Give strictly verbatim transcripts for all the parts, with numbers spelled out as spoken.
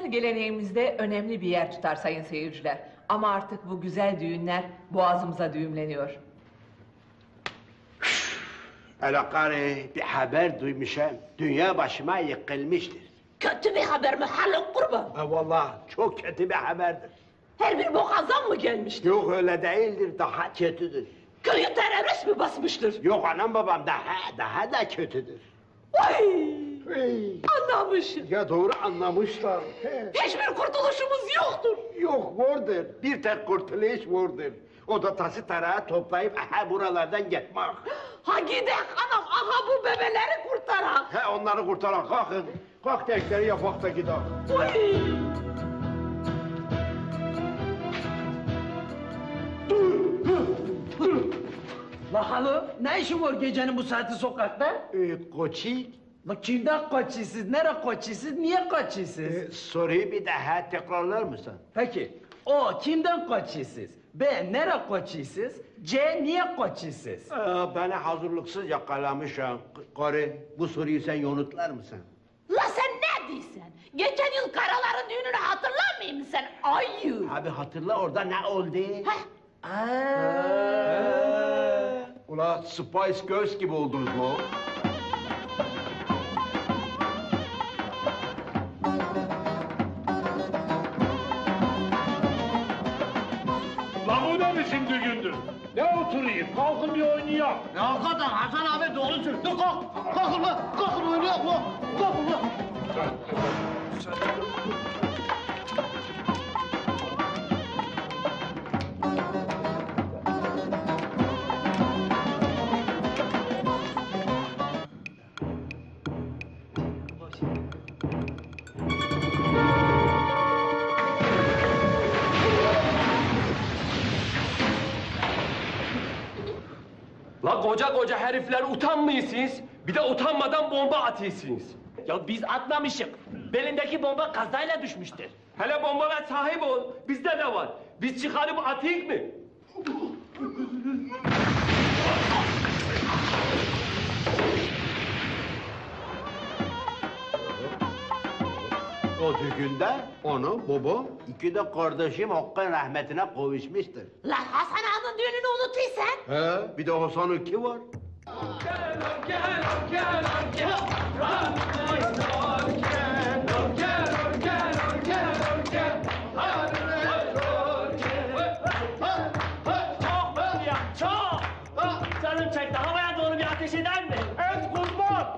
geleneğimizde önemli bir yer tutar sayın seyirciler. Ama artık bu güzel düğünler boğazımıza düğümleniyor. Alakari bir haber duymuşum. Dünya başıma yıkılmıştır. Kötü bir haber mi Haluk kurban? Ha vallahi çok kötü bir haberdir. Her bir boğazdan mı gelmiştir? Yok öyle değildir, daha kötüdür. Köyü terörist mi basmıştır? Yok anam babam daha daha da kötüdür. Vay! Hey. Anlamışım. Ya doğru anlamışlar. He. Hiçbir kurtuluşumuz yoktur. Yok vardır. Bir tek kurtuluş vardır. O da tası tarağı toplayıp aha buralardan gitmek. Ha gidek anam, aha bu bebeleri kurtarak. He onları kurtaran kalkın. Kalk dersleri yapak da gidelim. Vay! La halı, ne işin var gecenin bu saati sokakta? Ee, koçi, La kimden kaçıyorsunuz, nereye kaçıyorsunuz, niye kaçıyorsunuz? e, soruyu bir daha tekrarlar mısın? Peki, o kimden kaçıyorsunuz? B, nereye kaçıyorsunuz? C, niye kaçıyorsunuz? Ee, beni hazırlıksız yakalamışsın. Karı, bu soruyu sen yanıtlar mısın? La sen ne diyorsun? Geçen yıl karaların düğününü hatırlamıyor musun sen? Ayı! Abi hatırla orada ne oldu? Heh, Ula Spice Girls gibi oldunuz mu? La bu ne biçim düğündür? Ne oturayım? Kalkın bir oynayalım. Ya hakikaten Hasan abi doğru söylüyor. Kalk, kalkın lan, kalkın oynayalım lan, kalkın lan. La koca koca herifler utanmıyorsunuz. Bir de utanmadan bomba atıyorsunuz. Ya biz atmamışık. Belindeki bomba kazayla düşmüştür. Hele bombana sahip ol. Bizde de var. Biz çıkarıp atayım mı? O düğünde onu, babam, iki de kardeşim Hakk'ın rahmetine kavuşmuştur. la Hasan Ağa'nın düğününü unuttuysan. He, bir de Hasan'ın ki var. Çok böyle ya, çok! Canım çekti, havaya doğru bir ateş eder mi? Et kurban!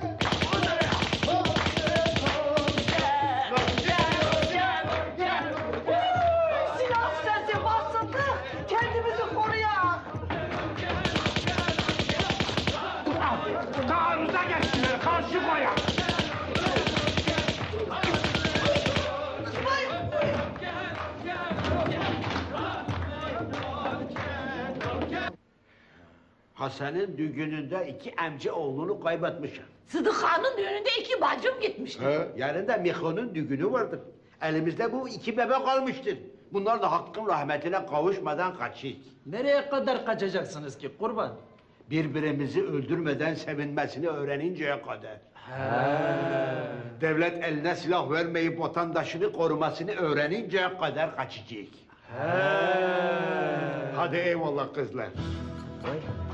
Silah sesi bastırdı. Kendimizi koruyak. Taarruza geçtiler, karşı koya! Hasan'ın düğününde iki emci oğlunu kaybetmişim. Sıdık Ağa'nın düğününde iki bacım gitmişti. He, yarın da Miko'nun düğünü vardır. Elimizde bu iki bebek kalmıştır. Bunlar da Hakk'ın rahmetine kavuşmadan kaçıyor. Nereye kadar kaçacaksınız ki kurban? Birbirimizi öldürmeden sevinmesini öğreninceye kadar. Devlet eline silah vermeyip vatandaşını korumasını öğreninceye kadar kaçacak. Hadi eyvallah kızlar. Vay.